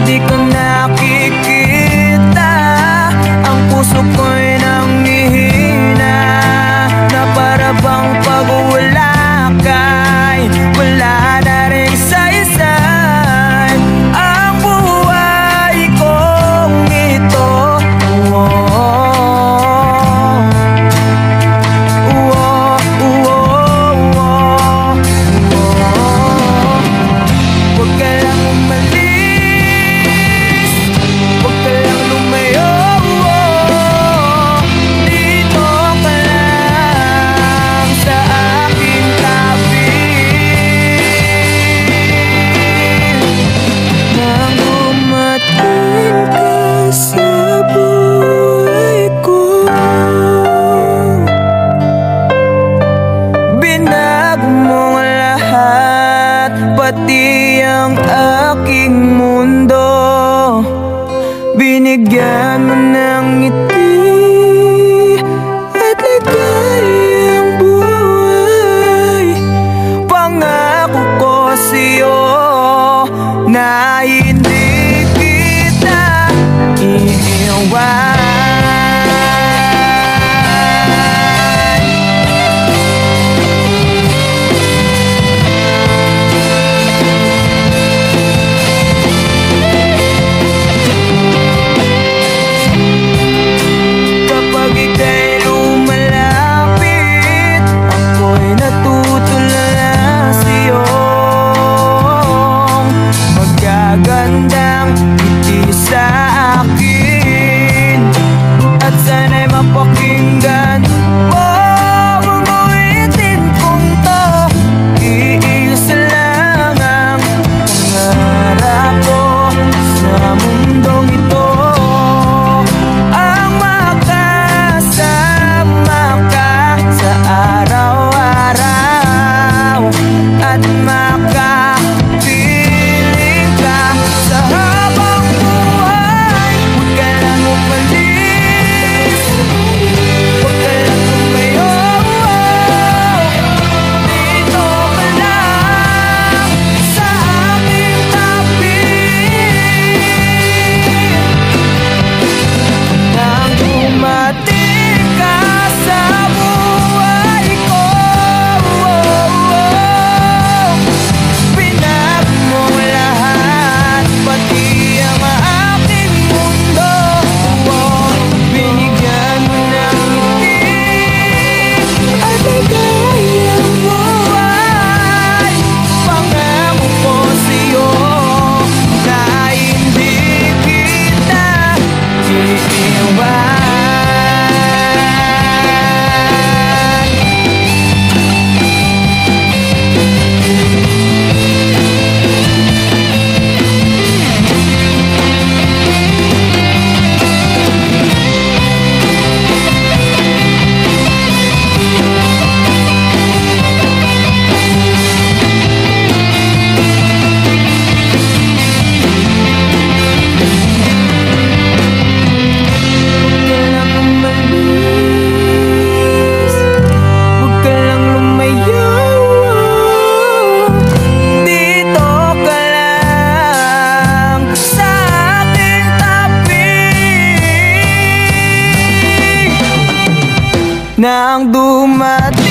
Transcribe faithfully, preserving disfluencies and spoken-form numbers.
di ko nakikita. Ang puso ko'y nanghihina, na para bang pag wala ka'y wala na rin saysay ang buhay kong ito. Oh, pati ang aking mundo. Binigyan mo ng ngiti at ligayang buhay. Pangako ko sa'yo na hindi kita iiwan. Gandang ngiti sa akin at sana'y mapakinggan mo ang uwitin kong to. Iisa lang ang pangarap ko sa mundong ito, ang makasama ka sa araw-araw at maka nang dumating